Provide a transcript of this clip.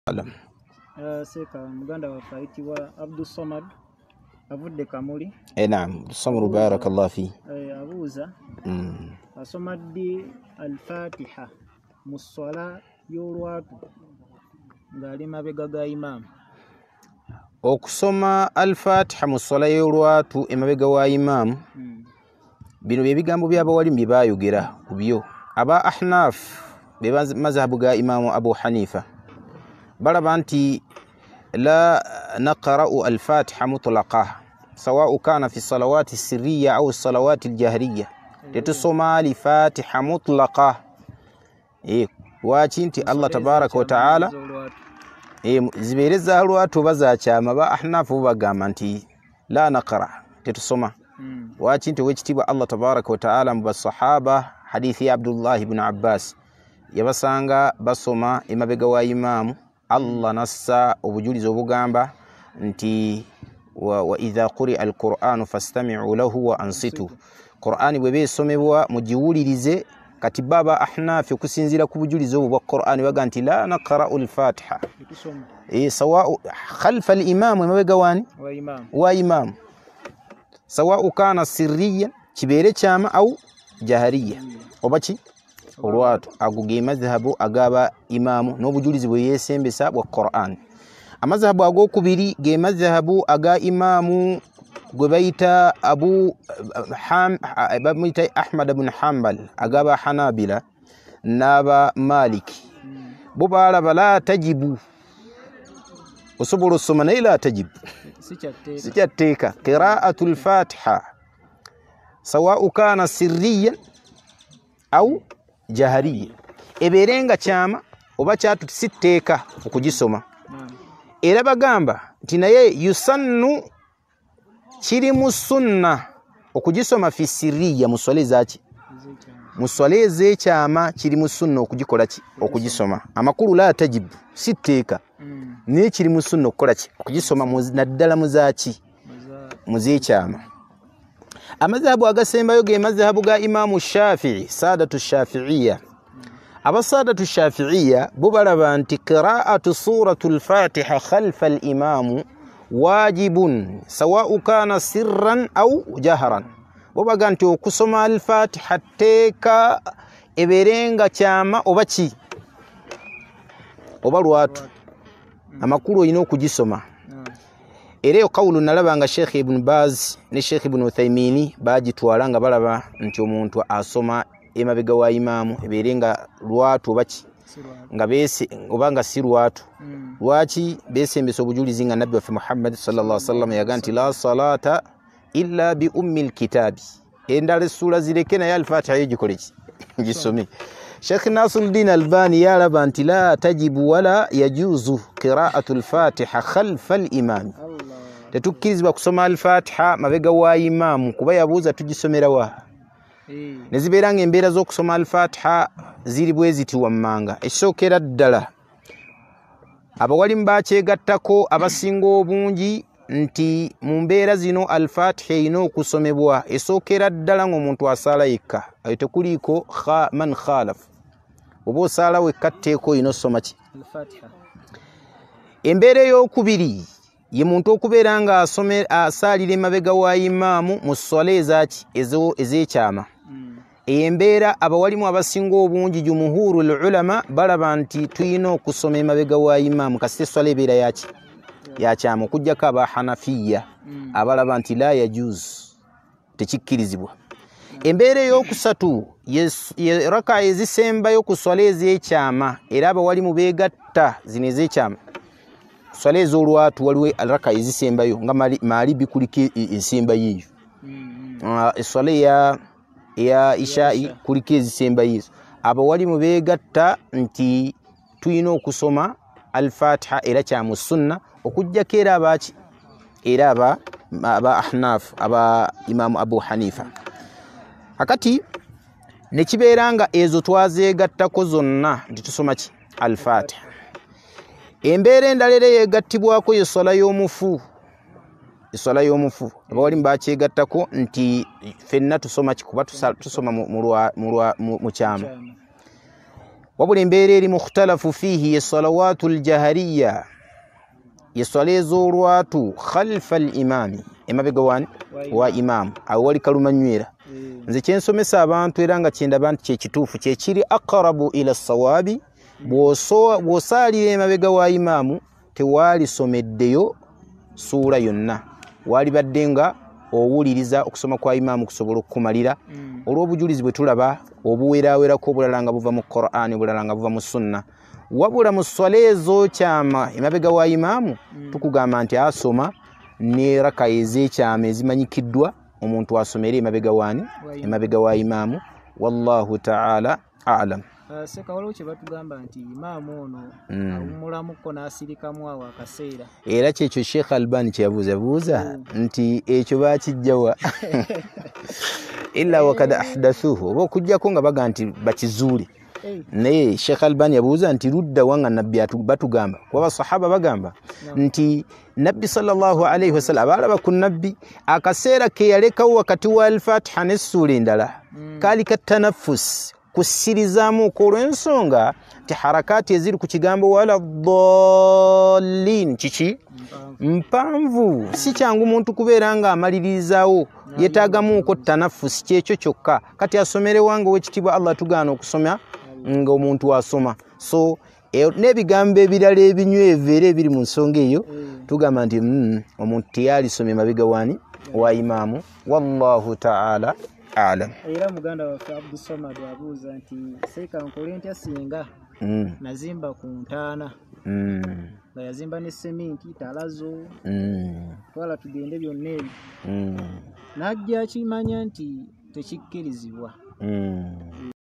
Alam. Seka muganda waffe ayitibwa Abdul Somad avudde Kamuli. Naam, Somad barakallahu fi. Abuuza asoma ddi al-Fatiha mu swala y'olwatu ng'ali mabega ga imaamu. Okusoma al-Fatiha mu swala y'olwatu emabega wa imaamu bino bye bigambo by'abawalimu bye baayogera ku byo. Aba Ahnaf be mazhabu ga Imaamu Abu Hanifa baraba nti la naqra'u al-Fatiha mutlaqa sawa'u kana fi salawati sirriya au salawati al-jahriya, tetusoma al-Fatiha mutlaqa wakinti Allah tabaraka wa ta'ala zibereza halwatu bazakyama. Ba Ahnaf bagamba nti la naqra, tetusoma wakinti wekitibwa Allah tabaraka wa ta'ala mu basahaba. Hadithi ya Abdullah ibn Abbas yabasanga basoma emabega wa imaamu. Allah nassa obujulizo obugamba nti wa idha quri al-Qur'anu fastami'u lahu wa ansitu. Qur'ani bwe besomebwa mujiwulirize. Kati baba Ahnaf okusinzira ku bujulizo obwo bwa Qur'ani baga nti la naqra'u al-Fatiha sawa'u khalfa al-imam emabega wani wa imam sawa'u kana sirriyan kibere kyama au jahariya obaki olwatu. Ago ge mazhabu agaba imamu n'obujulizi bwe yesembesa bwa Qur'an. Amazhabu agokubiri ge mazhabu aga imamu gwe bayita Ahmad ibn Hanbal agaba Hanabila n'aba Maliki. Bo balaba la tajibu, osobola osoma naye la tajibu sikyateeka qira'atu al-Fatiha sawa'u kana sirriyan au jahariya, eberenga kyama oba kyatu sitteeka okugisoma. Era bagamba nti naye yusannu kiri mu sunna okugisoma fi sirriya mu swala zaki mu swala ez'ekyama kiri mu sunna okugikola ki okugisoma. Amakulu la tajibu sitteeka naye kiri mu sunna okukola ki okugisoma naddala mu zaki mu z'ekyama. Amazhabu agasembayo ge mazhabu ga Imaamu Shafi'i, Saadatu Shafi'iyya. Abasaadatu Shafi'iyya bo balaba nti qira'atu suratul Fatiha khalfa al-imamu wajibun sawa'u kana sirran au jahran. Bo baga nti okusoma al-Fatiha teeka eberenga kyama oba ki oba lwatu. Amakulu olina okugisoma. Era eyo kawulu nalaba nga Sheikh Ibn Baz ne Sheikh Ibn Uthaymeen bagitwala nga balaba nti omuntu asoma emabega wa imaamu eberenga lwatu obaki nga bese oba nga si lwatu. Lwaki besembesa obujulizi nga Nabbi waffe Muhammad sallallahu alaihi wasallam yaga nti la salata illa bi ummil kitabi, endala sura zireke naye al-Fatiha yigikole ki gisome. Sheikh Nasruddin Albani yalaba nti la tajibu wala yajuzu qira'atu al-Fatiha khalfa al-imam, tetukkirizibwa kusoma al-Fatiha mabega wa imaamu kuba yabuuza tugisomera wa. Nezibeera nga embeera z'okusoma al-Fatiha ziri bwe ziti wammanga. Ekisookera ddala abawalimu bakyegattako abasinga obungi nti mu mbeera zino al-Fatiha erina okusomebwa. Esookera ddala ng'omuntu asaala yekka, ayo tekuliiko man khalaf. Oba osaala wekka tteeka olina osoma ki al-Fatiha. Embeera ey'okubiri ye muntu okubeera nga asaalira emabega wa imaamu mu swala ezaki ez'ekyama. Embeera abawalimu abasinga obungi jumuhurul ulama balaba nti tuyina okusoma emabega wa imaamu kasita swala ebeera yaki yakyama, okujjako aba Hanafiya abalaba nti la yajuz, tekikkirizibwa. Embeera ey'okusatu ye raka ezisembayo ku swala ez'ekyama, era abawalimu beegatta zino ez'ekyama. Swala ez'olwatu waliwo raka ezisembayo nga maalibi kuliko esembayo eyo, eswala ya isha'i kuliko ezisembayo ezo. Abawalimu beegatta nti tuyina okusoma al-Fatiha era kya mu sunna okujjako era abaki era aba Ahnaf aba Imaamu Abu Hanifa. Akati ne kibeera nga ezo twazeegattako zonna nti tusoma ki al-Fatiha. Embeera endala era yeegattibwako ye swala y'omufu. Eswala y'omufu abawalimu bakyegattako nti ffenna tusoma ki kuba tusoma mu kyama. wabula embeera eri mukhtalafu fihi yesalawatu ljahariya yeswala ez'olwatu khalfa alimami emabega wani wa imamu awo wali kalumanywera nze kyensomesa abantu era nga kyendaba nti kyekituufu kyekiri aqrabu ila sawabi bw'osaalira emabega wa imamu tewaalisomeddeyo suura yonna waalibadde nga owuliriza okusoma kwa imamu kusobola okukumalira olw'obujulizi bwe tulaba obuweerawerako obulala nga buva mu Qur'ani obulala nga buva mu sunna wabula mu swala ezo kyama emabega wa imamu tukugamba nti asoma ne raka ez'ekyama ezimanyikiddwa omuntu asomera emabega wani emabega wa imamu wallahu ta'ala a'lam. Seka waliwo kye batugamba nti imaamu ono awummulamuko n'asirikamu awo akaseera era kyekyo Sheikh Albani kyeyabuuzabuuza nti ekyo baakijjawa illa wakad ahdathuhu oba okujjako nga baga nti bakizuule naye Sheikh Albani yabuuza nti ludda wanga nabbi batugamba kuba basahaba bagamba nti nabbi sallallahu alayhi wasallam abalaba ku nabbi akaseera ke yalekawo wakati wa al-Fatiha n'essuula endala kaali katanafus kusirizaamu olw'ensonga ti harakaati eziri ku kigambo wala ddallin kiki mpanvu si kyangu muntu kubeera nga amaliririzaawo yeetaagamuuko tanafusi kyekyo kyokka kati asomere wange ow'ekitiibwa Allah tugaana okusoma nga omuntu asoma so n'ebigambo ebirala ebinywevu era ebiri mu nsonga eyo tugamba nti omuntu teyalisomye mabega wani wa imamu wallahu ta'ala a'lam. Era muganda waffe Abdul Samad abuuza nti seeka nkole ntya singa nazimba ku ntaana nga yazimba ne seminti talazo twala tugende byonna ebyo najja akimanya nti tekikkirizibwa